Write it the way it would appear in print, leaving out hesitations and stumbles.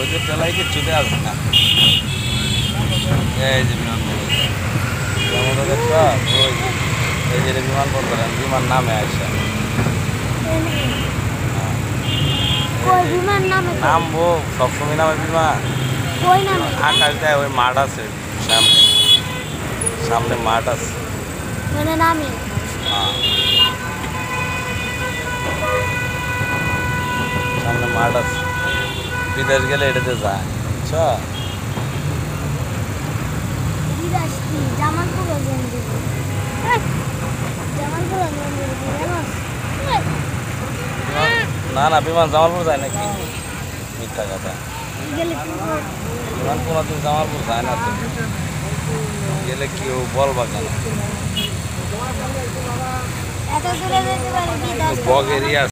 যে টেলাই কিচ্ছুতে আসবে না। এই যে বিমানবন্দর দেখছ, ওই এই যে বিমানবন্দর, বিমান নামে আসে নামবো সবসময় নামে বিমান। আকাশ দেয়, ওই মাঠ আছে সামনে, সামনে মাঠ আছে নামে সামনে মাঠ আছে, বিদেশ গেলে এটাতে যায় বুঝছ। না না, বিমান জামালপুর যায় নাকি? মিথ্যা কথা, বিমান কোনোদিন জামালপুর যায় না তো। গেলে কেউ বলবা কেন? বগেরই